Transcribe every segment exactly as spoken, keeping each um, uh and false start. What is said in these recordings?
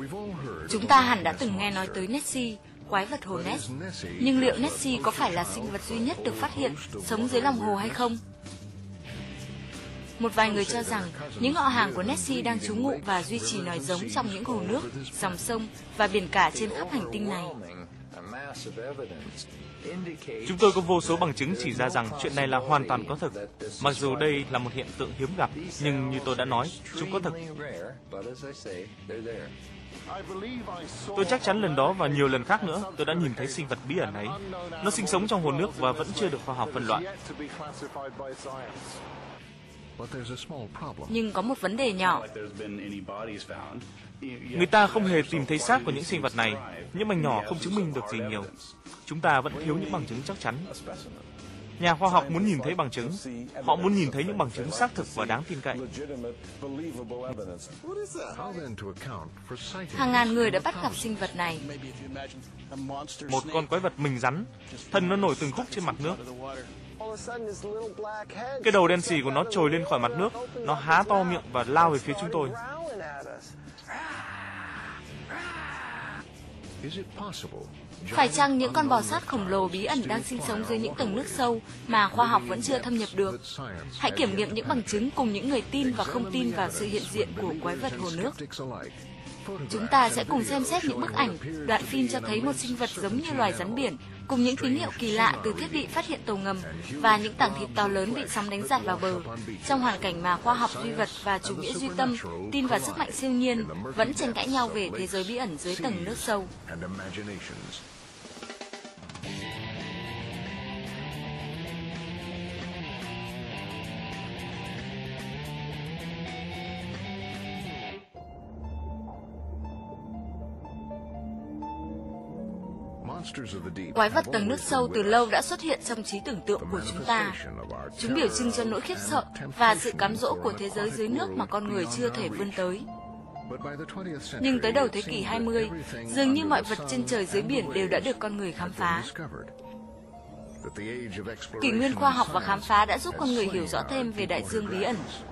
Chúng ta hẳn đã từng nghe nói tới Nessie, quái vật hồ Ness. Nhưng liệu Nessie có phải là sinh vật duy nhất được phát hiện sống dưới lòng hồ hay không? Một vài người cho rằng những họ hàng của Nessie đang trú ngụ và duy trì nòi giống trong những hồ nước, dòng sông và biển cả trên khắp hành tinh này. Chúng tôi có vô số bằng chứng chỉ ra rằng chuyện này là hoàn toàn có thực. Mặc dù đây là một hiện tượng hiếm gặp, nhưng như tôi đã nói, chúng có thực. Tôi chắc chắn lần đó và nhiều lần khác nữa, tôi đã nhìn thấy sinh vật bí ẩn ấy. Nó sinh sống trong hồ nước và vẫn chưa được khoa học phân loại. Nhưng có một vấn đề nhỏ. Người ta không hề tìm thấy xác của những sinh vật này. Những mảnh nhỏ không chứng minh được gì nhiều. Chúng ta vẫn thiếu những bằng chứng chắc chắn. Nhà khoa học muốn nhìn thấy bằng chứng. Họ muốn nhìn thấy những bằng chứng xác thực và đáng tin cậy. Hàng ngàn người đã bắt gặp sinh vật này. Một con quái vật mình rắn. Thân nó nổi từng khúc trên mặt nước. Cái đầu đen xì của nó trồi lên khỏi mặt nước. Nó há to miệng và lao về phía chúng tôi. Phải chăng những con bò sát khổng lồ bí ẩn đang sinh sống dưới những tầng nước sâu mà khoa học vẫn chưa thâm nhập được? Hãy kiểm nghiệm những bằng chứng cùng những người tin và không tin vào sự hiện diện của quái vật hồ nước. Chúng ta sẽ cùng xem xét những bức ảnh, đoạn phim cho thấy một sinh vật giống như loài rắn biển, cùng những tín hiệu kỳ lạ từ thiết bị phát hiện tàu ngầm và những tảng thịt to lớn bị sóng đánh giạt vào bờ, trong hoàn cảnh mà khoa học duy vật và chủ nghĩa duy tâm, tin vào sức mạnh siêu nhiên, vẫn tranh cãi nhau về thế giới bí ẩn dưới tầng nước sâu. Quái vật tầng nước sâu từ lâu đã xuất hiện trong trí tưởng tượng của chúng ta. Chúng biểu trưng cho nỗi khiếp sợ và sự cám dỗ của thế giới dưới nước mà con người chưa thể vươn tới. Nhưng tới đầu thế kỷ hai mươi, dường như mọi vật trên trời dưới biển đều đã được con người khám phá. Kỷ nguyên khoa học và khám phá đã giúp con người hiểu rõ thêm về đại dương bí ẩn.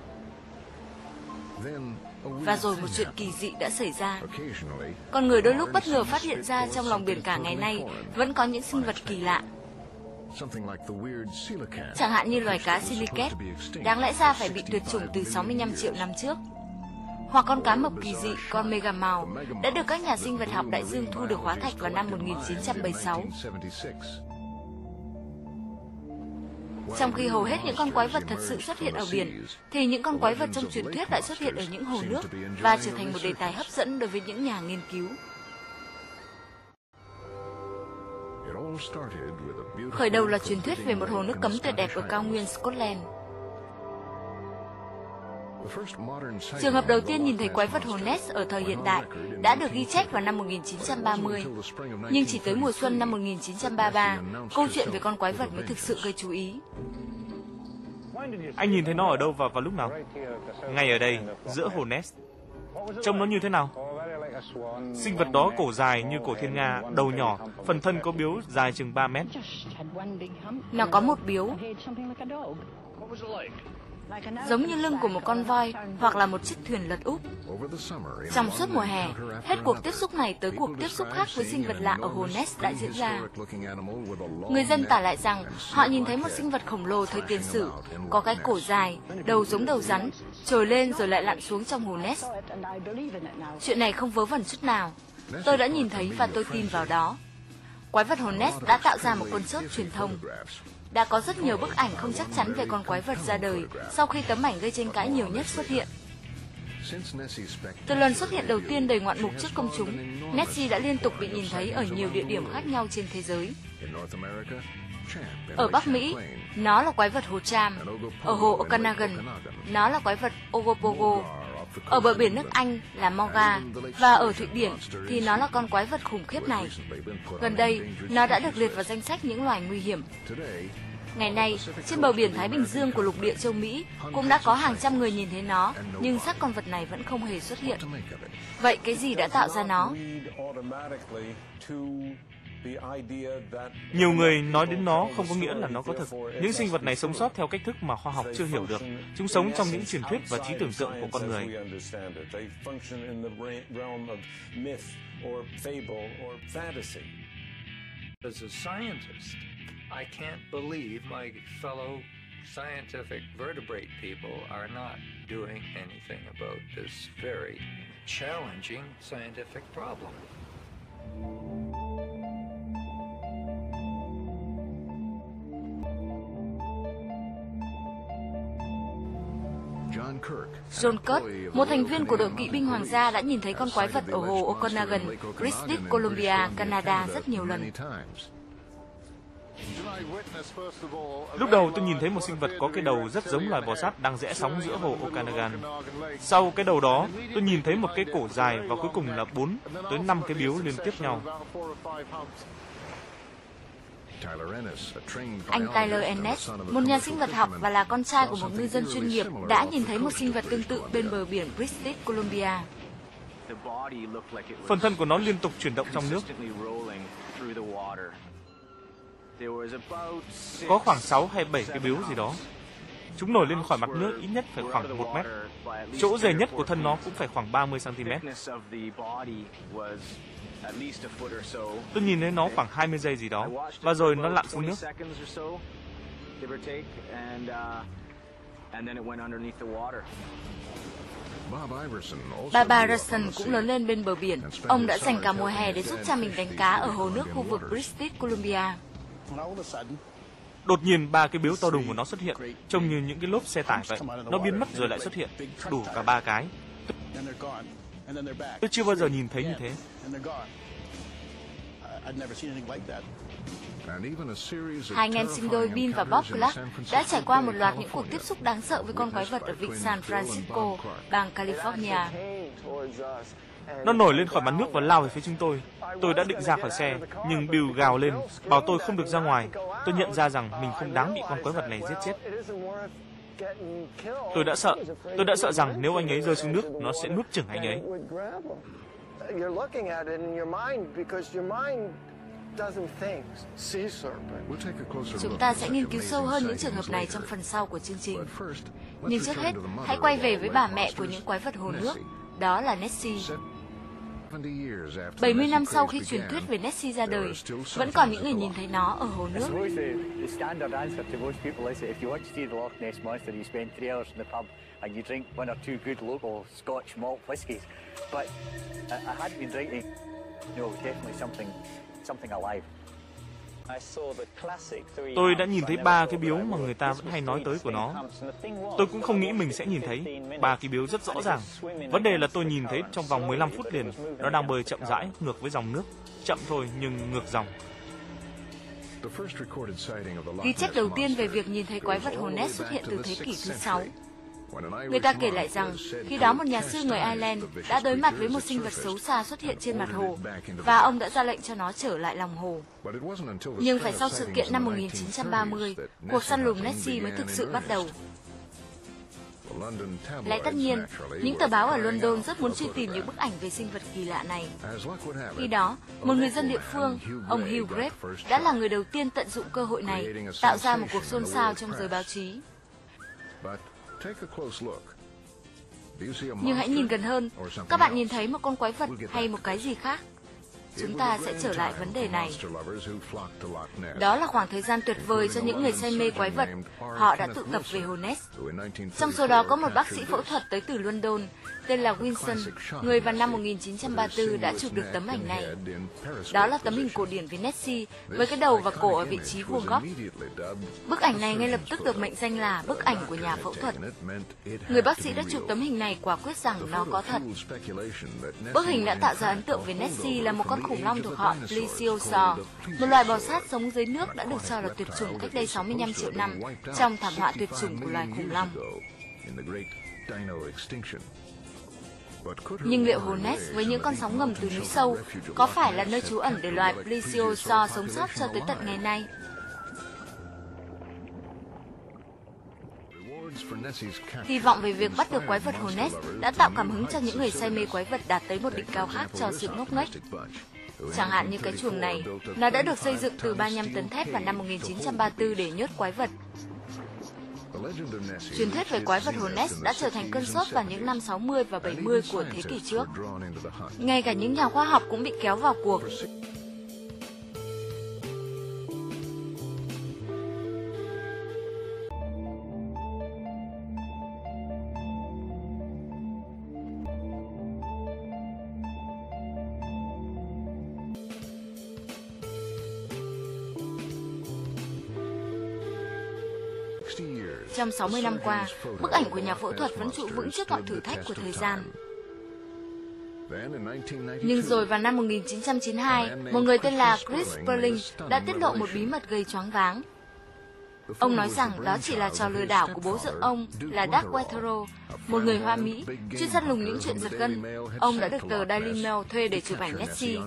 Và rồi một chuyện kỳ dị đã xảy ra. Con người đôi lúc bất ngờ phát hiện ra trong lòng biển cả ngày nay vẫn có những sinh vật kỳ lạ. Chẳng hạn như loài cá silicate, đáng lẽ ra phải bị tuyệt chủng từ sáu mươi lăm triệu năm trước. Hoặc con cá mập kỳ dị, con Megamouth, đã được các nhà sinh vật học đại dương thu được hóa thạch vào năm một nghìn chín trăm bảy mươi sáu. Trong khi hầu hết những con quái vật thật sự xuất hiện ở biển, thì những con quái vật trong truyền thuyết lại xuất hiện ở những hồ nước và trở thành một đề tài hấp dẫn đối với những nhà nghiên cứu. Khởi đầu là truyền thuyết về một hồ nước cấm tuyệt đẹp ở cao nguyên Scotland. Trường hợp đầu tiên nhìn thấy quái vật hồ Ness ở thời hiện đại đã được ghi chép vào năm một nghìn chín trăm ba mươi. Nhưng chỉ tới mùa xuân năm một nghìn chín trăm ba mươi ba, câu chuyện về con quái vật mới thực sự gây chú ý. Anh nhìn thấy nó ở đâu và vào lúc nào? Ngay ở đây, giữa hồ Ness. Trông nó như thế nào? Sinh vật đó cổ dài như cổ thiên nga, đầu nhỏ, phần thân có biếu dài chừng ba mét. Nó có một biếu giống như lưng của một con voi hoặc là một chiếc thuyền lật úp. Trong suốt mùa hè, hết cuộc tiếp xúc này tới cuộc tiếp xúc khác với sinh vật lạ ở hồ Ness đã diễn ra. Người dân tả lại rằng họ nhìn thấy một sinh vật khổng lồ thời tiền sử, có cái cổ dài, đầu giống đầu rắn, trồi lên rồi lại lặn xuống trong hồ Ness. Chuyện này không vớ vẩn chút nào. Tôi đã nhìn thấy và tôi tin vào đó. Quái vật hồ Ness đã tạo ra một cơn sốt truyền thông. Đã có rất nhiều bức ảnh không chắc chắn về con quái vật ra đời sau khi tấm ảnh gây tranh cãi nhiều nhất xuất hiện. Từ lần xuất hiện đầu tiên đầy ngoạn mục trước công chúng, Nessie đã liên tục bị nhìn thấy ở nhiều địa điểm khác nhau trên thế giới. Ở Bắc Mỹ, nó là quái vật hồ Cham. Ở hồ Okanagan, nó là quái vật Ogopogo. Ở bờ biển nước Anh là Moga. Và ở Thụy Điển thì nó là con quái vật khủng khiếp này. Gần đây, nó đã được liệt vào danh sách những loài nguy hiểm. Ngày nay, trên bờ biển Thái Bình Dương của lục địa châu Mỹ cũng đã có hàng trăm người nhìn thấy nó, nhưng xác con vật này vẫn không hề xuất hiện. Vậy cái gì đã tạo ra nó? Nhiều người nói đến nó không có nghĩa là nó có thực. Những sinh vật này sống sót theo cách thức mà khoa học chưa hiểu được. Chúng sống trong những truyền thuyết và trí tưởng tượng của con người. As a scientist, I can't believe my fellow scientific vertebrate people are not doing anything about this very challenging scientific problem. John Kirk, một thành viên của đội kỵ binh hoàng gia, đã nhìn thấy con quái vật ở hồ Okanagan, British Columbia, Canada rất nhiều lần. Lúc đầu tôi nhìn thấy một sinh vật có cái đầu rất giống loài bò sát đang rẽ sóng giữa hồ Okanagan. Sau cái đầu đó, tôi nhìn thấy một cái cổ dài và cuối cùng là bốn tới năm cái biếu liên tiếp nhau. Anh Tyler Ennis, một nhà sinh vật học và là con trai của một ngư dân chuyên nghiệp, đã nhìn thấy một sinh vật tương tự bên bờ biển British Columbia. Phần thân của nó liên tục chuyển động trong nước. Có khoảng sáu hay bảy cái biếu gì đó. Chúng nổi lên khỏi mặt nước ít nhất phải khoảng một mét. Chỗ dày nhất của thân nó cũng phải khoảng ba mươi xăng ti mét. Tôi nhìn thấy nó khoảng hai mươi giây gì đó, và rồi nó lặn xuống nước. Bob Iverson cũng lớn lên bên bờ biển. Ông đã dành cả mùa hè để giúp cha mình đánh cá ở hồ nước khu vực British Columbia. Đột nhiên ba cái biếu to đùng của nó xuất hiện, trông như những cái lốp xe tải vậy. Nó biến mất rồi lại xuất hiện, đủ cả ba cái. Tôi chưa bao giờ nhìn thấy như thế. Hai anh em sinh đôi Bill và Bob Clark đã trải qua một loạt những cuộc tiếp xúc đáng sợ với con quái vật ở vịnh San Francisco, bang California. Nó nổi lên khỏi mặt nước và lao về phía chúng tôi. Tôi đã định ra khỏi xe, nhưng Bill gào lên, bảo tôi không được ra ngoài. Tôi nhận ra rằng mình không đáng bị con quái vật này giết chết. Tôi đã sợ. Tôi đã sợ rằng nếu anh ấy rơi xuống nước, nó sẽ nuốt chửng anh ấy. Chúng ta sẽ nghiên cứu sâu hơn những trường hợp này trong phần sau của chương trình. Nhưng trước hết, hãy quay về với bà mẹ của những quái vật hồ nước. Đó là Nessie. bảy mươi năm sau khi truyền thuyết về Nessie ra đời, vẫn còn những người nhìn thấy nó ở hồ nước. Tôi đã nhìn thấy ba cái biếu mà người ta vẫn hay nói tới của nó. Tôi cũng không nghĩ mình sẽ nhìn thấy ba cái biếu rất rõ ràng. Vấn đề là tôi nhìn thấy trong vòng mười lăm phút liền, nó đang bơi chậm rãi ngược với dòng nước. Chậm thôi nhưng ngược dòng. Ghi chép đầu tiên về việc nhìn thấy quái vật hồ Ness xuất hiện từ thế kỷ thứ sáu. Người ta kể lại rằng, khi đó một nhà sư người Ireland đã đối mặt với một sinh vật xấu xa xuất hiện trên mặt hồ, và ông đã ra lệnh cho nó trở lại lòng hồ. Nhưng phải sau sự kiện năm một nghìn chín trăm ba mươi, cuộc săn lùng Nessie mới thực sự bắt đầu. Lẽ tất nhiên, những tờ báo ở London rất muốn truy tìm những bức ảnh về sinh vật kỳ lạ này. Khi đó, một người dân địa phương, ông Hugh Grave, đã là người đầu tiên tận dụng cơ hội này, tạo ra một cuộc xôn xao trong giới báo chí. Nhưng hãy nhìn gần hơn, các bạn nhìn thấy một con quái vật hay một cái gì khác? Chúng ta sẽ trở lại vấn đề này. Đó là khoảng thời gian tuyệt vời cho những người say mê quái vật. Họ đã tụ tập về hồ Ness. Trong số đó có một bác sĩ phẫu thuật tới từ London, tên là Wilson, người vào năm một nghìn chín trăm ba mươi tư đã chụp được tấm ảnh này. Đó là tấm hình cổ điển về Nessie, với cái đầu và cổ ở vị trí vuông góc. Bức ảnh này ngay lập tức được mệnh danh là bức ảnh của nhà phẫu thuật. Người bác sĩ đã chụp tấm hình này quả quyết rằng nó có thật. Bức hình đã tạo ra ấn tượng về Nessie là một con khủng long thuộc họ Plesiosaur, một loài bò sát sống dưới nước đã được cho là tuyệt chủng cách đây sáu mươi lăm triệu năm trong thảm họa tuyệt chủng của loài khủng long. Nhưng liệu hồ Ness với những con sóng ngầm từ núi sâu có phải là nơi trú ẩn để loài Plesiosaur sống sót cho tới tận ngày nay? Hy vọng về việc bắt được quái vật hồ Ness đã tạo cảm hứng cho những người say mê quái vật đạt tới một đỉnh cao khác cho sự ngốc nghếch. Chẳng hạn như cái chuồng này, nó đã được xây dựng từ ba mươi lăm tấn thép vào năm một nghìn chín trăm ba mươi tư để nhốt quái vật. Truyền thuyết về quái vật hồ Ness đã trở thành cơn sốt vào những năm sáu mươi và bảy mươi của thế kỷ trước. Ngay cả những nhà khoa học cũng bị kéo vào cuộc. Trong sáu mươi năm qua, bức ảnh của nhà phẫu thuật vẫn trụ vững trước mọi thử thách của thời gian. Nhưng rồi vào năm một nghìn chín trăm chín mươi hai, một người tên là Chris Sperling đã tiết lộ một bí mật gây choáng váng. Ông nói rằng đó chỉ là trò lừa đảo của bố dượng ông là Doug Wetherow, một người Hoa Mỹ, chuyên săn lùng những chuyện giật gân. Ông đã được tờ Daily Mail thuê để chụp ảnh Nessie.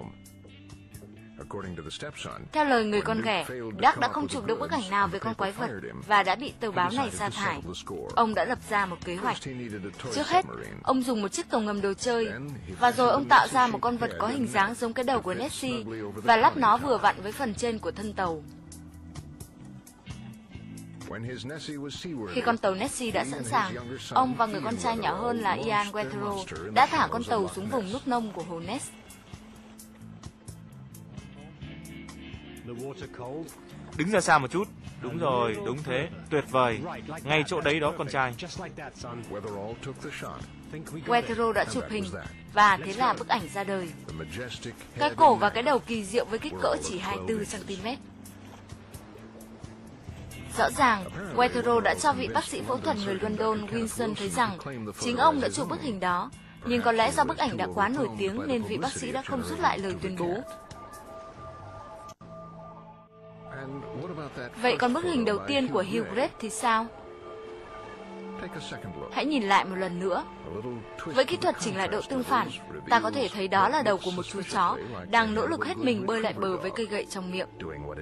Theo lời người con ghẻ, Doug đã không chụp được bức ảnh nào về con quái vật và đã bị tờ báo này sa thải. Ông đã lập ra một kế hoạch. Trước hết, ông dùng một chiếc tàu ngầm đồ chơi, và rồi ông tạo ra một con vật có hình dáng giống cái đầu của Nessie và lắp nó vừa vặn với phần trên của thân tàu. Khi con tàu Nessie đã sẵn sàng, ông và người con trai nhỏ hơn là Ian Wetherow đã thả con tàu xuống vùng nước nông của hồ Ness. Đứng ra xa một chút. Đúng rồi, đúng thế. Tuyệt vời. Ngay chỗ đấy đó con trai. Wetherow đã chụp hình, và thế là bức ảnh ra đời. Cái cổ và cái đầu kỳ diệu với kích cỡ chỉ hai mươi tư xăng ti mét. Rõ ràng, Wetherow đã cho vị bác sĩ phẫu thuật người London Wilson thấy rằng chính ông đã chụp bức hình đó, nhưng có lẽ do bức ảnh đã quá nổi tiếng nên vị bác sĩ đã không rút lại lời tuyên bố. Vậy còn bức hình đầu tiên của Hugh Grant thì sao? Hãy nhìn lại một lần nữa. Với kỹ thuật chỉnh lại độ tương phản, ta có thể thấy đó là đầu của một chú chó đang nỗ lực hết mình bơi lại bờ với cây gậy trong miệng.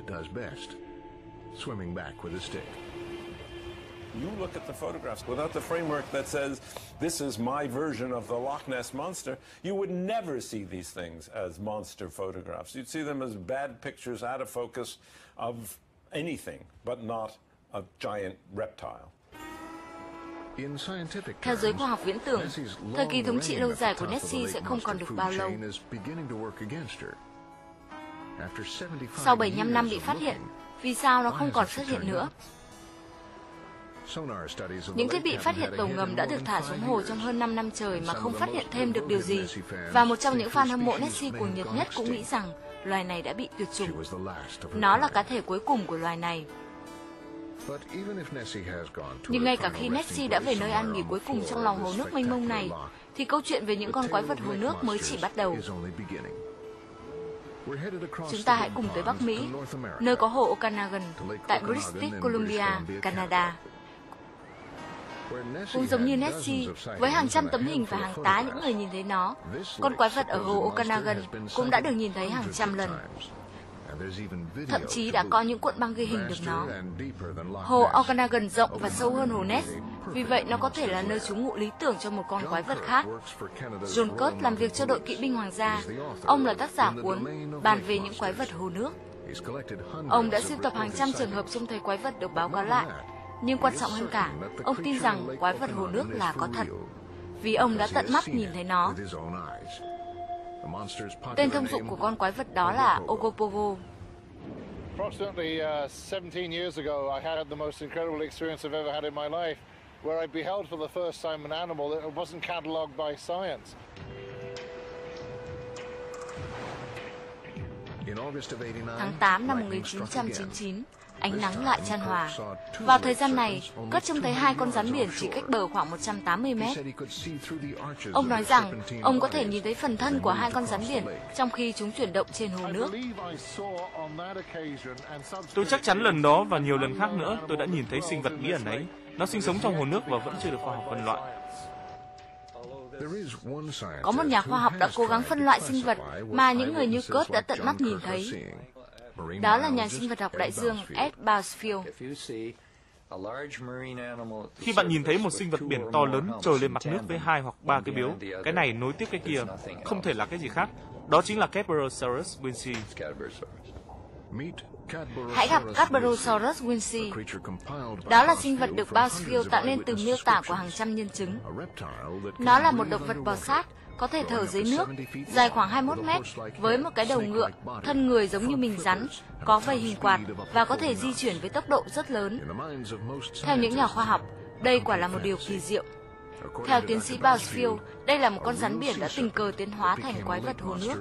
You look at the photographs without the framework that says this is my version of the Loch Ness Monster, you would never see these things as monster photographs. You'd see them as bad pictures out of focus of anything, but not a giant reptile. Theo giới khoa học viễn tưởng, thời kỳ thống trị lâu dài của Nessie sẽ không còn được bao lâu. Sau bảy mươi lăm năm bị phát hiện, vì sao nó không còn xuất hiện nữa? Những thiết bị phát hiện tàu ngầm đã được thả xuống hồ trong hơn năm năm trời mà không phát hiện thêm được điều gì. Và một trong những fan hâm mộ Nessie cuồng nhiệt nhất cũng nghĩ rằng loài này đã bị tuyệt chủng. Nó là cá thể cuối cùng của loài này. Nhưng ngay cả khi Nessie đã về nơi an nghỉ cuối cùng trong lòng hồ nước mênh mông này, thì câu chuyện về những con quái vật hồ nước mới chỉ bắt đầu. Chúng ta hãy cùng tới Bắc Mỹ, nơi có hồ Okanagan, tại British Columbia, Canada. Cũng giống như Nessie, với hàng trăm tấm hình và hàng tá những người nhìn thấy nó, con quái vật ở hồ Okanagan cũng đã được nhìn thấy hàng trăm lần. Thậm chí đã có những cuộn băng ghi hình được nó. Hồ Okanagan rộng và sâu hơn hồ Ness, vì vậy nó có thể là nơi trú ngụ lý tưởng cho một con quái vật khác. John Curt làm việc cho đội kỵ binh hoàng gia. Ông là tác giả cuốn Bàn về những quái vật hồ nước. Ông đã sưu tập hàng trăm trường hợp trông thấy quái vật được báo cáo lại. Nhưng quan trọng hơn cả, ông tin rằng quái vật hồ nước là có thật, vì ông đã tận mắt nhìn thấy nó. Tên thông dụng của con quái vật đó là Ogopogo. Approximately uh, seventeen years ago, I had the most incredible experience I've ever had in my life, where I beheld for the first time an animal that wasn't catalogued by science. Tháng tám năm một nghìn chín trăm chín mươi chín, ánh nắng lại chan hòa. Vào thời gian này, Curt trông thấy hai con rắn biển chỉ cách bờ khoảng một trăm tám mươi mét. Ông nói rằng ông có thể nhìn thấy phần thân của hai con rắn biển trong khi chúng chuyển động trên hồ nước. Tôi chắc chắn lần đó và nhiều lần khác nữa tôi đã nhìn thấy sinh vật bí ẩn ấy. Nó sinh sống trong hồ nước và vẫn chưa được khoa học phân loại. Có một nhà khoa học đã cố gắng phân loại sinh vật mà những người như Curt đã tận mắt nhìn thấy. Đó là nhà sinh vật học đại dương Ed Bousfield. Khi bạn nhìn thấy một sinh vật biển to lớn trồi lên mặt nước với hai hoặc ba cái biếu, cái này nối tiếp cái kia, không thể là cái gì khác. Đó chính là Cadborosaurus windsii. Hãy gặp Cadborosaurus windsii. Đó là sinh vật được BuzzFeed tạo nên từ miêu tả của hàng trăm nhân chứng. Nó là một động vật bò sát, có thể thở dưới nước, dài khoảng hai mươi mốt mét, với một cái đầu ngựa, thân người giống như mình rắn, có vầy hình quạt và có thể di chuyển với tốc độ rất lớn. Theo những nhà khoa học, đây quả là một điều kỳ diệu. Theo tiến sĩ BuzzFeed, đây là một con rắn biển đã tình cờ tiến hóa thành quái vật hồ nước.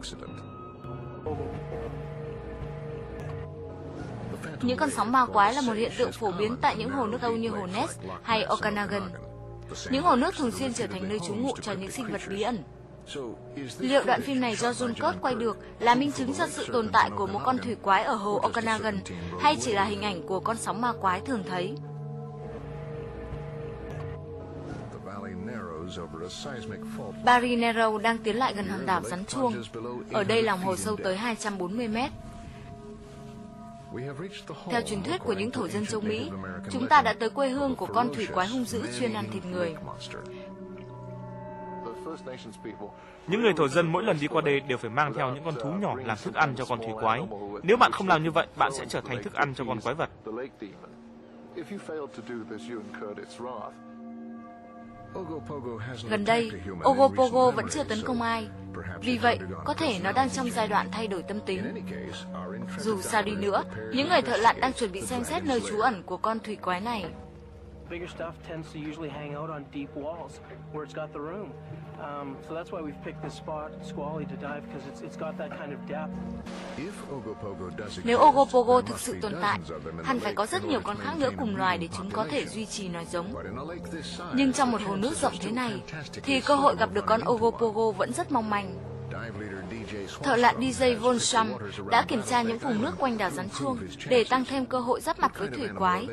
Những con sóng ma quái là một hiện tượng phổ biến tại những hồ nước Âu như hồ Ness hay Okanagan. Những hồ nước thường xuyên trở thành nơi trú ngụ cho những sinh vật bí ẩn. Liệu đoạn phim này do John Curt quay được là minh chứng cho sự tồn tại của một con thủy quái ở hồ Okanagan, hay chỉ là hình ảnh của con sóng ma quái thường thấy? Barry Narrow đang tiến lại gần hòn đảo Rắn Chuông. Ở đây lòng hồ sâu tới hai trăm bốn mươi mét. Theo truyền thuyết của những thổ dân châu Mỹ, chúng ta đã tới quê hương của con thủy quái hung dữ chuyên ăn thịt người. Những người thổ dân mỗi lần đi qua đây đều phải mang theo những con thú nhỏ làm thức ăn cho con thủy quái. Nếu bạn không làm như vậy, bạn sẽ trở thành thức ăn cho con quái vật. Gần đây, Ogopogo vẫn chưa tấn công ai. Vì vậy, có thể nó đang trong giai đoạn thay đổi tâm tính. Dù sao đi nữa, những người thợ lặn đang chuẩn bị xem xét nơi trú ẩn của con thủy quái này. Nếu Ogopogo thực sự tồn tại, hẳn phải có rất nhiều con khác nữa cùng loài để chúng có thể duy trì nói giống. Nhưng trong một hồ nước rộng thế này, thì cơ hội gặp được con Ogopogo vẫn rất mong manh. Thợ lặn đê gi Von Schramm đã kiểm tra những vùng nước quanh đảo Rắn Chuông để tăng thêm cơ hội giáp mặt với thủy quái.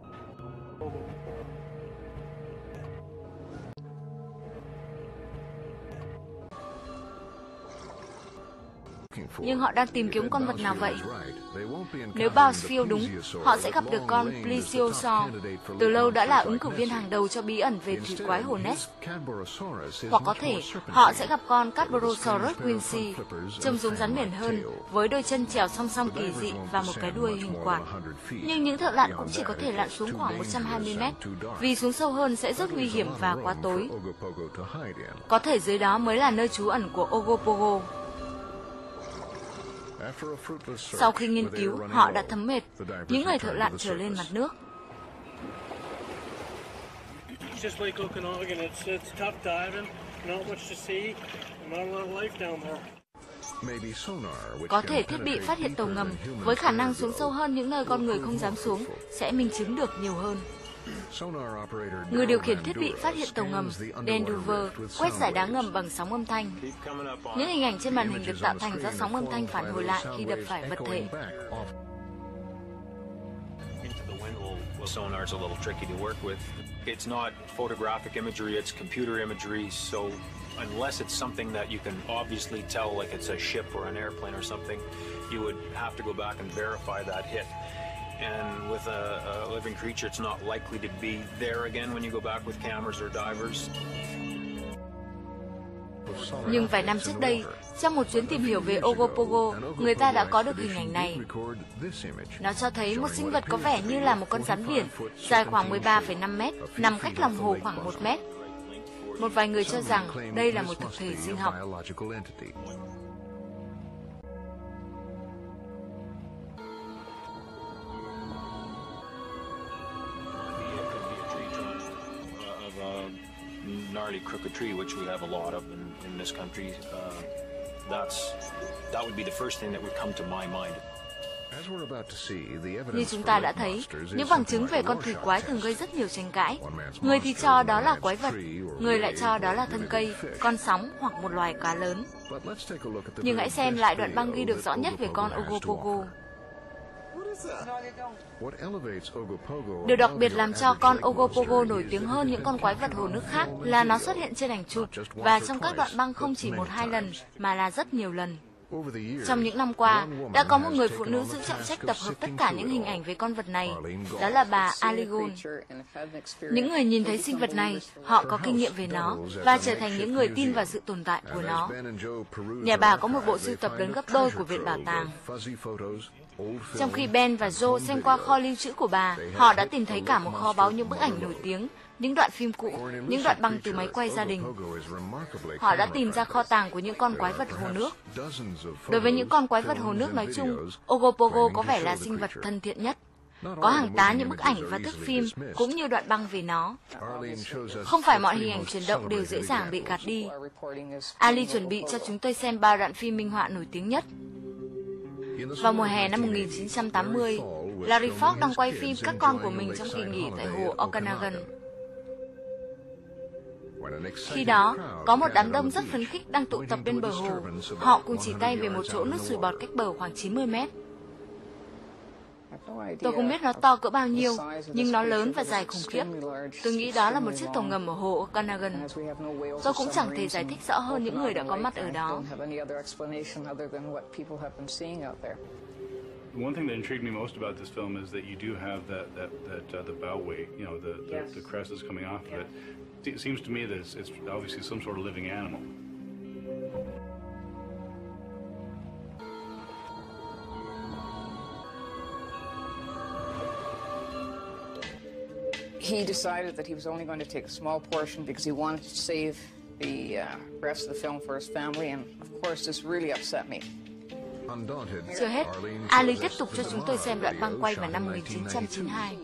Nhưng họ đang tìm kiếm con vật nào vậy? Nếu BuzzFeed đúng, họ sẽ gặp được con Plesiosaur, từ lâu đã là ứng cử viên hàng đầu cho bí ẩn về thủy quái hồ Ness. Hoặc có thể họ sẽ gặp con Cadborosaurus windsii, trông giống rắn biển hơn, với đôi chân trèo song song kỳ dị và một cái đuôi hình quạt. Nhưng những thợ lặn cũng chỉ có thể lặn xuống khoảng một trăm hai mươi mét, vì xuống sâu hơn sẽ rất nguy hiểm và quá tối. Có thể dưới đó mới là nơi trú ẩn của Ogopogo. Sau khi nghiên cứu, họ đã thấm mệt. Những người thợ lặn trở lên mặt nước. Có thể thiết bị phát hiện tàu ngầm với khả năng xuống sâu hơn những nơi con người không dám xuống sẽ minh chứng được nhiều hơn. Người điều khiển thiết bị phát hiện tàu ngầm, Dan Duver, quét giải đá ngầm bằng sóng âm thanh. Những hình ảnh trên màn hình được tạo thành do sóng âm thanh phản hồi lại khi đập phải vật thể. Sonar is a little tricky to work with. It's not photographic imagery, it's computer imagery, so unless it's something that you can obviously tell, like it's a ship or an airplane or something, you would have to go back and verify that hit. And with a, a living creature, it's not likely to be there again when you go back with cameras or divers. Nhưng vài năm trước đây, trong một chuyến tìm hiểu về Ogopogo, người ta đã có được hình ảnh này. Nó cho thấy một sinh vật có vẻ như là một con rắn biển, dài khoảng mười ba phẩy năm mét, nằm cách lòng hồ khoảng một mét. Một vài người cho rằng đây là một thực thể sinh học. Gnarly crooked tree, which we have a lot of in, in this country. Uh, that's that would be the first thing that would come to my mind. Như chúng ta đã thấy, những bằng chứng về con thủy quái thường gây rất nhiều tranh cãi. Người thì cho đó là quái vật, người lại cho đó là thân cây, con sóng hoặc một loài cá lớn. Nhưng hãy xem lại đoạn băng ghi được rõ nhất về con Ogopogo. Điều đặc biệt làm cho con Ogopogo nổi tiếng hơn những con quái vật hồ nước khác là nó xuất hiện trên ảnh chụp và trong các đoạn băng không chỉ một hai lần mà là rất nhiều lần. Trong những năm qua, đã có một người phụ nữ giữ trọng trách tập hợp tất cả những hình ảnh về con vật này, đó là bà Arlene Gould. Những người nhìn thấy sinh vật này, họ có kinh nghiệm về nó và trở thành những người tin vào sự tồn tại của nó. Nhà bà có một bộ sưu tập lớn gấp đôi của Viện Bảo tàng. Trong khi Ben và Joe xem qua kho lưu trữ của bà, họ đã tìm thấy cả một kho báu những bức ảnh nổi tiếng, những đoạn phim cũ, những đoạn băng từ máy quay gia đình. Họ đã tìm ra kho tàng của những con quái vật hồ nước. Đối với những con quái vật hồ nước nói chung, Ogopogo có vẻ là sinh vật thân thiện nhất. Có hàng tá những bức ảnh và thước phim, cũng như đoạn băng về nó. Không phải mọi hình ảnh chuyển động đều dễ dàng bị gạt đi. Ali chuẩn bị cho chúng tôi xem ba đoạn phim minh họa nổi tiếng nhất. Vào mùa hè năm một nghìn chín trăm tám mươi, Larry Ford đang quay phim các con của mình trong kỳ nghỉ tại hồ Okanagan. Khi đó, có một đám đông rất phấn khích đang tụ tập bên bờ hồ. Họ cùng chỉ tay về một chỗ nước sùi bọt cách bờ khoảng chín mươi mét. Tôi không biết nó to cỡ bao nhiêu, nhưng nó lớn và dài khủng khiếp. Tôi nghĩ đó là một chiếc tàu ngầm ở hồ Okanagan. Tôi cũng chẳng thể giải thích rõ hơn những người đã có mặt ở đó. One thing that intrigued me most about this film is that you do have that that that uh, the bow wave, you know, the the, yes. the crest is coming off of it. It seems to me that it's, it's obviously some sort of living animal. He decided that he was only going to take a small portion because he wanted to save the uh, rest of the film for his family, and of course this really upset me. Chưa hết, Ali tiếp tục cho chúng tôi xem đoạn băng quay vào năm một nghìn chín trăm chín mươi hai.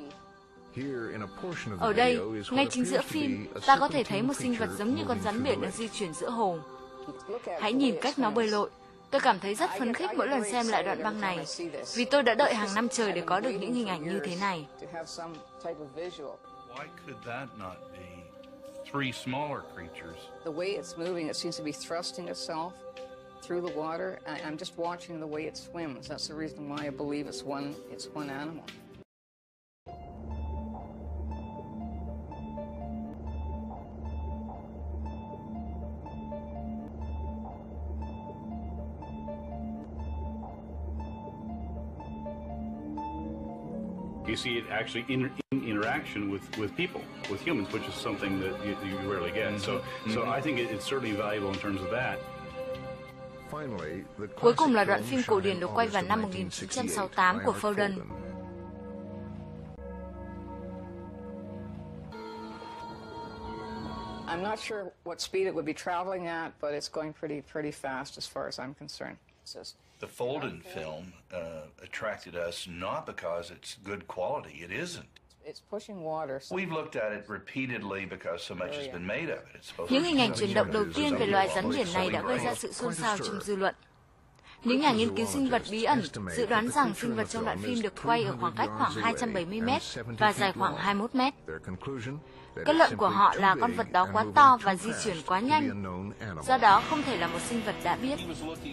Ở đây, ngay chính giữa phim, ta có thể thấy một sinh vật giống như con rắn biển đang di chuyển giữa hồ. Hãy nhìn cách nó bơi lội. Tôi cảm thấy rất phấn khích mỗi lần xem lại đoạn băng này, vì tôi đã đợi hàng năm trời để có được những hình ảnh như thế này. Through the water, I, I'm just watching the way it swims. That's the reason why I believe it's one, it's one animal. You see it actually in, in interaction with, with people, with humans, which is something that you, you rarely get. So, so I think it, it's certainly valuable in terms of that. Cuối cùng là đoạn phim cổ điển được quay vào năm một nghìn chín trăm sáu mươi tám của Foden. I'm not sure what speed it would be traveling at, but it's going pretty pretty fast as far as I'm concerned. The Foden film uh, attracted us not because it's good quality. It isn't. It's pushing water. We've looked at it repeatedly because so much has been made of it. It's supposed Những hình ảnh chuyển động đầu tiên về loài rắn biển này đã gây ra sự xôn xao trong dư luận. Những nhà nghiên cứu sinh vật bí ẩn dự đoán rằng sinh vật trong đoạn phim được quay ở khoảng cách khoảng hai trăm bảy mươi mét và dài khoảng hai mươi mốt mét. Kết luận của họ là con vật đó quá to và di chuyển quá nhanh, do đó không thể là một sinh vật đã biết.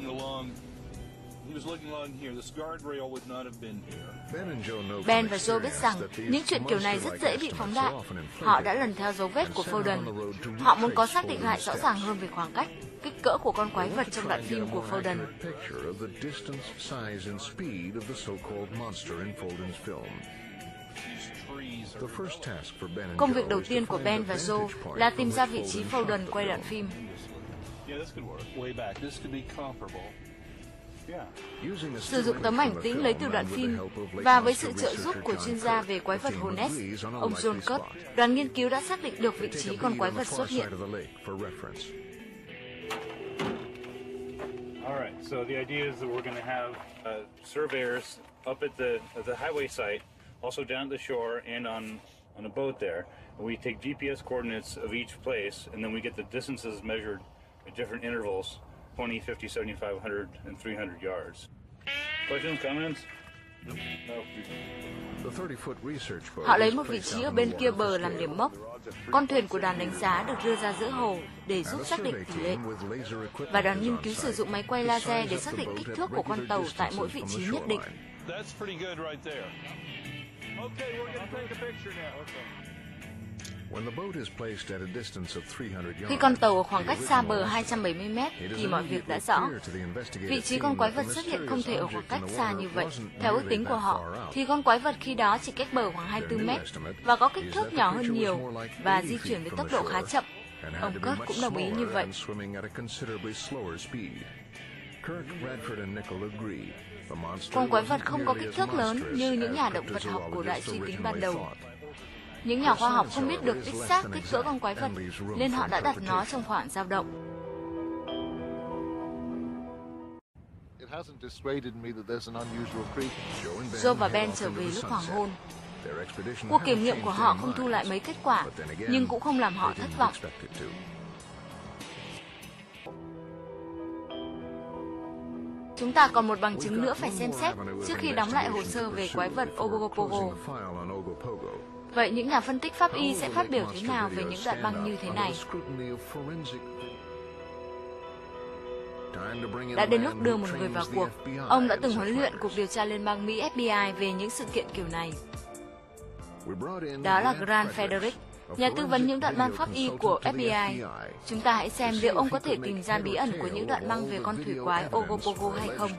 Ben và Joe biết rằng những chuyện kiểu này rất dễ bị phóng đại. Họ đã lần theo dấu vết của Foden. Họ muốn có xác định lại rõ ràng hơn về khoảng cách, kích cỡ của con quái vật trong đoạn phim của Foden. Công việc đầu tiên của Ben và Joe là tìm ra vị trí Foden quay đoạn phim. Sử dụng tấm ảnh tĩnh lấy từ đoạn phim và với sự trợ giúp của chuyên gia về quái vật hồ Ness, ông John Curt, đoàn nghiên cứu đã xác định được vị trí con quái vật xuất hiện. All right, so the idea is that we're going to have uh, surveyors up at the at the highway site, also down at the shore and on on a boat there. And we take G P S coordinates of each place, and then we get the distances measured at different intervals. twenty, fifty, seventy-five, one hundred, and three hundred yards. Questions, comments? No. Họ lấy một vị trí ở bên kia bờ làm điểm mốc. Con thuyền của đoàn đánh giá được đưa ra giữa hồ để giúp xác định tỷ lệ. Và đoàn nghiên cứu sử dụng máy quay laser để xác định kích thước của con tàu tại mỗi vị trí nhất định. Khi con tàu ở khoảng cách xa bờ hai trăm bảy mươi mét thì mọi việc đã rõ. Vị trí con quái vật xuất hiện không thể ở khoảng cách xa như vậy. Theo ước tính của họ, thì con quái vật khi đó chỉ cách bờ khoảng hai mươi tư mét và có kích thước nhỏ hơn nhiều và di chuyển với tốc độ khá chậm. Ông Kirk cũng đồng ý như vậy. Con quái vật không có kích thước lớn như những nhà động vật học cổ đại suy tính ban đầu. Những nhà khoa học không biết được đích xác kích cỡ con quái vật, nên họ đã đặt nó trong khoảng dao động. Joe và Ben trở về lúc hoàng hôn. Cuộc kiểm nghiệm của họ không thu lại mấy kết quả, nhưng cũng không làm họ thất vọng. Chúng ta còn một bằng chứng nữa phải xem xét trước khi đóng lại hồ sơ về quái vật Ogopogo. Vậy những nhà phân tích pháp y sẽ phát biểu thế nào về những đoạn băng như thế này? Đã đến lúc đưa một người vào cuộc. Ông đã từng huấn luyện Cục Điều tra Liên bang Mỹ F B I về những sự kiện kiểu này. Đó là Grant Frederick, nhà tư vấn những đoạn băng pháp y của F B I. Chúng ta hãy xem liệu ông có thể tìm ra bí ẩn của những đoạn băng về con thủy quái Ogopogo hay không.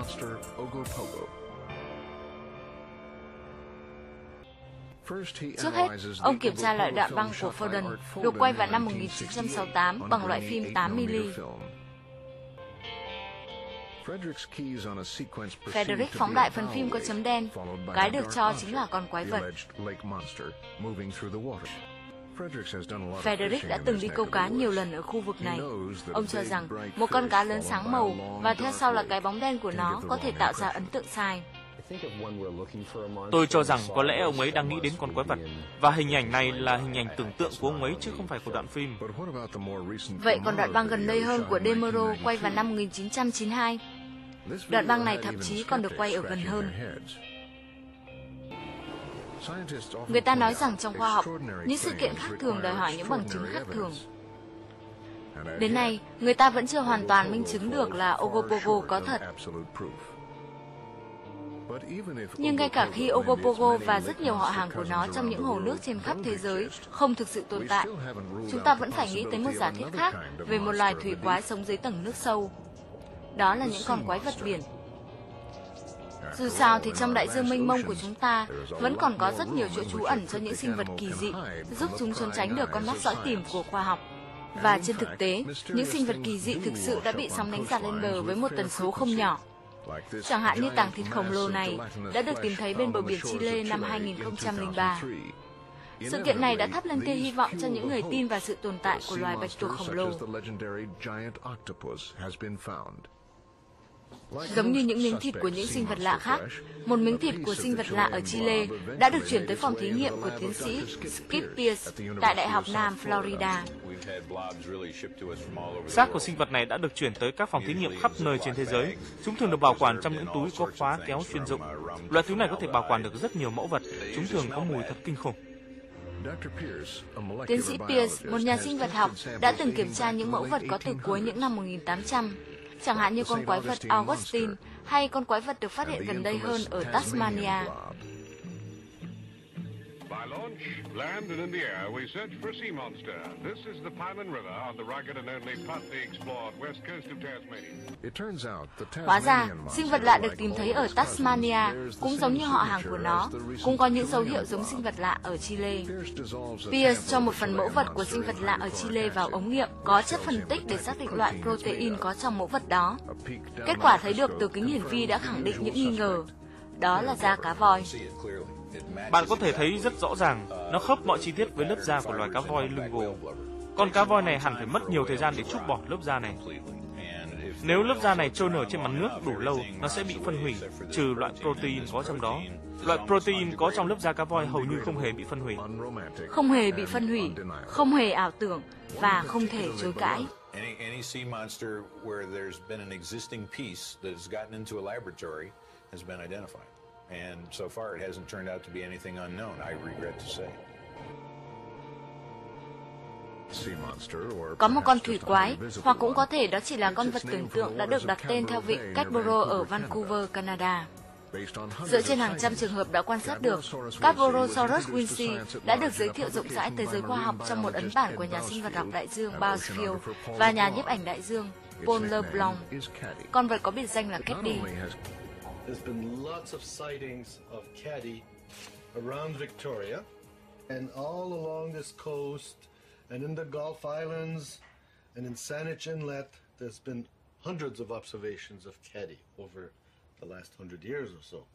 Trước hết, ông kiểm tra lại đoạn băng của Foden, được quay vào năm một nghìn chín trăm sáu mươi tám bằng loại phim tám mi li. Frederick phóng đại phần phim có chấm đen, cái được cho chính là con quái vật. Frederick đã từng đi câu cá nhiều lần ở khu vực này. Ông cho rằng một con cá lớn sáng màu và theo sau là cái bóng đen của nó có thể tạo ra ấn tượng sai. Tôi cho rằng có lẽ ông ấy đang nghĩ đến con quái vật, và hình ảnh này là hình ảnh tưởng tượng của ông ấy chứ không phải của đoạn phim. Vậy còn đoạn băng gần đây hơn của Demero quay vào năm một nghìn chín trăm chín mươi hai. Đoạn băng này thậm chí còn được quay ở gần hơn. Người ta nói rằng trong khoa học, những sự kiện khác thường đòi hỏi những bằng chứng khác thường. Đến nay, người ta vẫn chưa hoàn toàn minh chứng được là Ogopogo có thật. Nhưng ngay cả khi Ogopogo và rất nhiều họ hàng của nó trong những hồ nước trên khắp thế giới không thực sự tồn tại, chúng ta vẫn phải nghĩ tới một giả thiết khác về một loài thủy quái sống dưới tầng nước sâu. Đó là những con quái vật biển. Dù sao thì trong đại dương mênh mông của chúng ta vẫn còn có rất nhiều chỗ trú ẩn cho những sinh vật kỳ dị, giúp chúng trốn tránh được con mắt dõi tìm của khoa học. Và trên thực tế, những sinh vật kỳ dị thực sự đã bị sóng đánh giạt lên bờ với một tần số không nhỏ. Chẳng hạn như tảng thịt khổng lồ này đã được tìm thấy bên bờ biển Chile năm hai nghìn không trăm lẻ ba. Sự kiện này đã thắp lên tia hy vọng cho những người tin vào sự tồn tại của loài bạch tuộc khổng lồ. Giống như những miếng thịt của những sinh vật lạ khác, một miếng thịt của sinh vật lạ ở Chile đã được chuyển tới phòng thí nghiệm của tiến sĩ Skip Pierce tại Đại học Nam Florida. Xác của sinh vật này đã được chuyển tới các phòng thí nghiệm khắp nơi trên thế giới. Chúng thường được bảo quản trong những túi có khóa kéo chuyên dụng. Loại túi này có thể bảo quản được rất nhiều mẫu vật. Chúng thường có mùi thật kinh khủng. Tiến sĩ Pierce, một nhà sinh vật học, đã từng kiểm tra những mẫu vật có từ cuối những năm một nghìn tám trăm, chẳng hạn như con quái vật Augustine hay con quái vật được phát hiện gần đây hơn ở Tasmania. By launch, land and in the air, we search for sea monster. This is the Pyman River on the rugged and only partly explored west coast of Tasmania. Hóa ra, sinh vật lạ được tìm thấy ở Tasmania cũng giống như họ hàng của nó, cũng có những dấu hiệu giống sinh vật lạ ở Chile. Pierce cho một phần mẫu vật của sinh vật lạ ở Chile vào ống nghiệm có chất phân tích để xác định loại protein có trong mẫu vật đó. Kết quả thấy được từ kính hiển vi đã khẳng định những nghi ngờ. Đó là da cá voi. Bạn có thể thấy rất rõ ràng, nó khớp mọi chi tiết với lớp da của loài cá voi lưng gồ. Con cá voi này hẳn phải mất nhiều thời gian để trút bỏ lớp da này. Nếu lớp da này trôi nổi trên mặt nước đủ lâu, nó sẽ bị phân hủy, trừ loại protein có trong đó. Loại protein có trong lớp da cá voi hầu như không hề bị phân hủy. Không hề bị phân hủy, không hề ảo tưởng và không thể chối cãi. Any sea monster where there's been an existing piece that has gotten into a laboratory has been identified. And so far it hasn't turned out to be anything unknown, I regret to say. Có một con thủy quái, hoặc cũng có thể đó chỉ là con vật tưởng tượng đã được đặt tên theo vịnh Cadboro ở Vancouver, Canada. Dựa trên hàng trăm trường hợp đã quan sát được, Cadborosaurus windsii đã được giới thiệu rộng rãi tới giới khoa học trong một ấn bản của nhà sinh vật học đại dương Bausfield và nhà nhiếp ảnh đại dương Paul Leblanc. Con vật có biệt danh là Caddy. There's been lots of sightings of caddy around Victoria and all along this coast and in the Gulf Islands and in Saanich Inlet. There's been hundreds of observations of caddy over the last hundred years or so.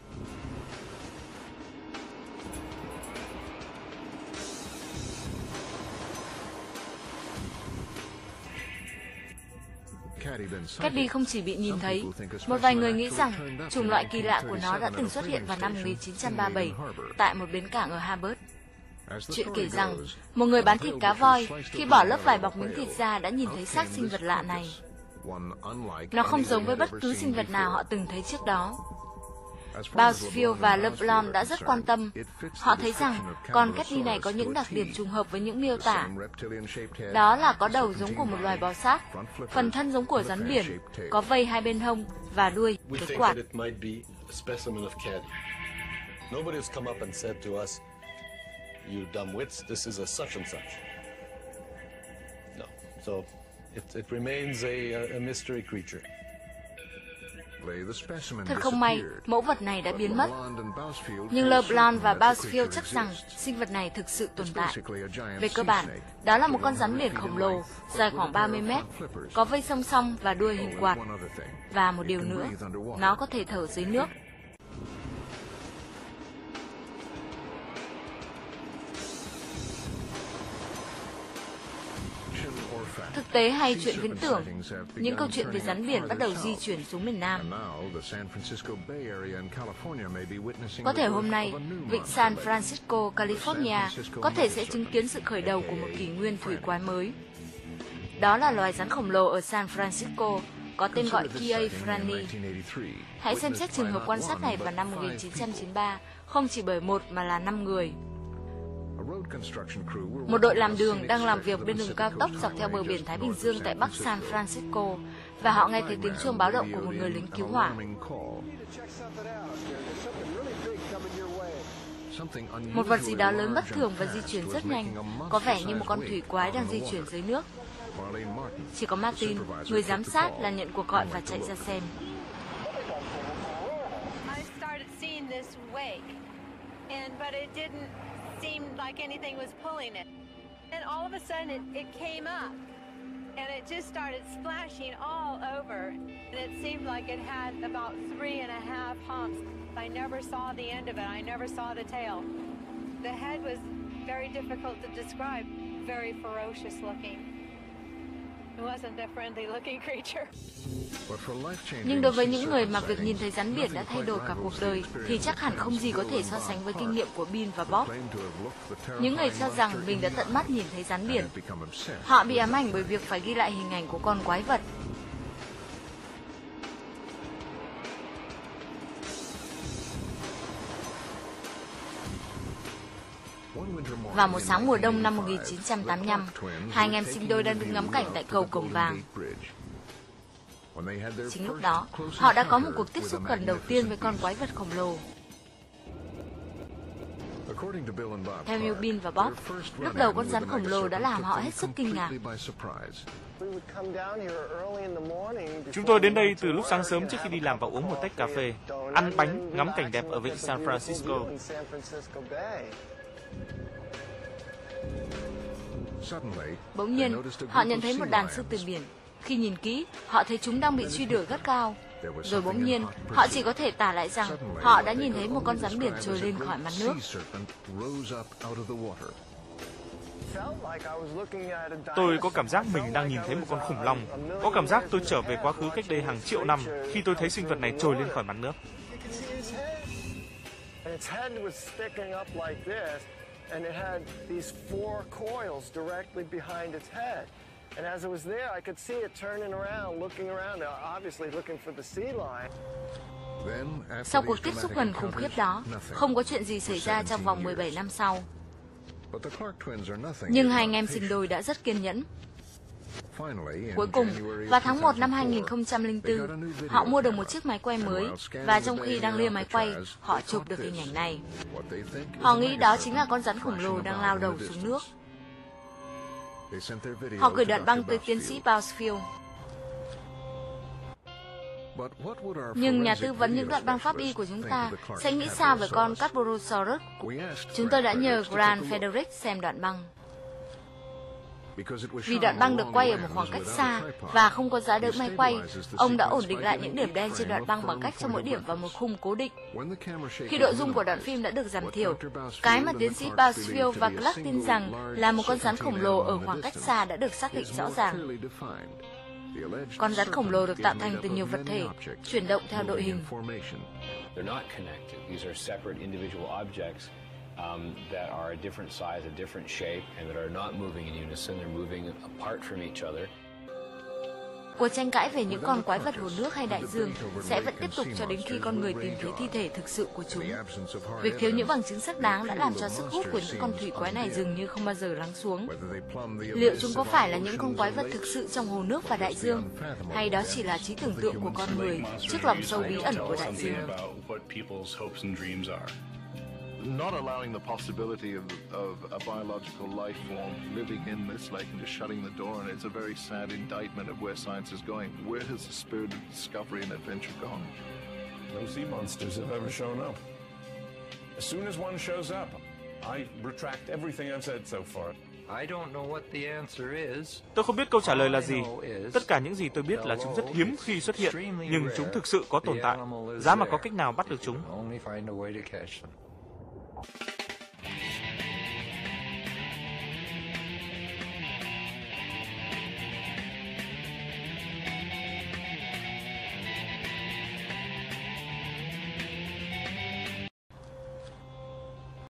Caddy không chỉ bị nhìn thấy, một vài người nghĩ rằng chủng loại kỳ lạ của nó đã từng xuất hiện vào năm một nghìn chín trăm ba mươi bảy tại một bến cảng ở Harbert. Chuyện kể rằng, một người bán thịt cá voi khi bỏ lớp vải bọc miếng thịt ra đã nhìn thấy xác sinh vật lạ này. Nó không giống với bất cứ sinh vật nào họ từng thấy trước đó. Bausfield và Leblanc đã rất quan tâm. Họ thấy rằng con Caddy này có những đặc điểm trùng hợp với những miêu tả. Đó là có đầu giống của một loài bò sát, phần thân giống của rắn biển, có vây hai bên hông và đuôi, cái quạt. You dumb wits, this is a such and such. No, so it, it remains a, a mystery creature. Thật không may, mẫu vật này đã biến mất. Nhưng Leblanc và Bausfield chắc rằng sinh vật này thực sự tồn tại. Về cơ bản, đó là một con rắn biển khổng lồ, dài khoảng ba mươi mét, có vây song song và đuôi hình quạt. Và một điều nữa, nó có thể thở dưới nước. Thực tế hay chuyện viễn tưởng, những câu chuyện về rắn biển bắt đầu di chuyển xuống miền Nam. Có thể hôm nay, vịnh San Francisco, California có thể sẽ chứng kiến sự khởi đầu của một kỷ nguyên thủy quái mới. Đó là loài rắn khổng lồ ở San Francisco, có tên gọi Kia Franny. Hãy xem xét trường hợp quan sát này vào năm một nghìn chín trăm chín mươi ba, không chỉ bởi một mà là năm người. Một đội làm đường đang làm việc bên đường cao tốc dọc theo bờ biển Thái Bình Dương tại Bắc San Francisco, và họ nghe thấy tiếng chuông báo động của một người lính cứu hỏa. Một vật gì đó lớn bất thường và di chuyển rất nhanh, có vẻ như một con thủy quái đang di chuyển dưới nước. Chỉ có Martin, người giám sát, là nhận cuộc gọi và chạy ra xem. Seemed like anything was pulling it. And all of a sudden it, it came up and it just started splashing all over. And it seemed like it had about three and a half humps. I never saw the end of it. I never saw the tail. The head was very difficult to describe, very ferocious looking. It wasn't a friendly looking creature. Nhưng đối với những người mà việc nhìn thấy rắn biển đã thay đổi cả cuộc đời, thì chắc hẳn không gì có thể so sánh với kinh nghiệm của Bill và Bob. Những người cho rằng mình đã tận mắt nhìn thấy rắn biển. Họ bị ám ảnh bởi việc phải ghi lại hình ảnh của con quái vật. Vào một sáng mùa đông năm một nghìn chín trăm tám mươi lăm, hai anh em sinh đôi đang đứng ngắm cảnh tại cầu Cổng Vàng. Chính lúc đó, họ đã có một cuộc tiếp xúc gần đầu tiên với con quái vật khổng lồ. Theo như Bill và Bob, lúc đầu con rắn khổng lồ đã làm họ hết sức kinh ngạc. Chúng tôi đến đây từ lúc sáng sớm trước khi đi làm và uống một tách cà phê, ăn bánh, ngắm cảnh đẹp ở vịnh San Francisco. Bỗng nhiên, họ nhận thấy một đàn sư tử biển. Khi nhìn kỹ, họ thấy chúng đang bị truy đuổi gắt gao. Rồi bỗng nhiên, họ chỉ có thể tả lại rằng họ đã nhìn thấy một con rắn biển trồi lên khỏi mặt nước. Tôi có cảm giác mình đang nhìn thấy một con khủng long. Có cảm giác tôi trở về quá khứ cách đây hàng triệu năm khi tôi thấy sinh vật này trồi lên khỏi mặt nước. And it had these four coils directly behind its head. And as it was there, I could see it turning around, looking around, obviously looking for the sea lion. Sau cuộc tiếp xúc gần khủng khiếp đó, không có chuyện gì xảy ra trong vòng mười bảy năm sau. Nhưng hai anh em sinh đôi đã rất kiên nhẫn. Cuối cùng, vào tháng một năm hai nghìn không trăm lẻ bốn, họ mua được một chiếc máy quay mới, và trong khi đang lia máy quay, họ chụp được hình ảnh này. Họ nghĩ đó chính là con rắn khổng lồ đang lao đầu xuống nước. Họ gửi đoạn băng tới tiến sĩ Bousfield. Nhưng nhà tư vấn những đoạn băng pháp y của chúng ta sẽ nghĩ sao về con Carborosaurus? Chúng tôi đã nhờ Grant Frederick xem đoạn băng. Vì đoạn băng được quay ở một khoảng cách xa và không có giá đỡ máy quay, ông đã ổn định lại những điểm đen trên đoạn băng bằng cách cho mỗi điểm vào một khung cố định. Khi độ rung của đoạn phim đã được giảm thiểu, cái mà tiến sĩ Bousfield và Clark tin rằng là một con rắn khổng lồ ở khoảng cách xa đã được xác định rõ ràng. Con rắn khổng lồ được tạo thành từ nhiều vật thể, chuyển động theo đội hình. Um, that are a different size, a different shape, and that are not moving in unison. They're moving apart from each other. Cuộc tranh cãi về những con quái vật hồ nước hay đại dương sẽ vẫn tiếp tục cho đến khi con người tìm thấy thi thể thực sự của chúng. Việc thiếu những bằng chứng xác đáng đã làm cho sức hút của những con thủy quái này dường như không bao giờ lắng xuống. Liệu chúng có phải là những con quái vật thực sự trong hồ nước và đại dương, hay đó chỉ là trí tưởng tượng của con người trước lòng sâu bí ẩn của đại dương? Not allowing the possibility of, of a biological life form living in this lake and just shutting the door, and it's a very sad indictment of where science is going. Where has the spirit of discovery and adventure gone? No sea monsters have ever shown up. As soon as one shows up, I retract everything I've said so far. I don't know what the answer is. Tôi không biết câu trả lời là gì. Tất cả những gì tôi biết là chúng rất hiếm khi xuất hiện, nhưng chúng thực sự có tồn tại. Giá mà có cách nào bắt được chúng. Only find a way to catch them.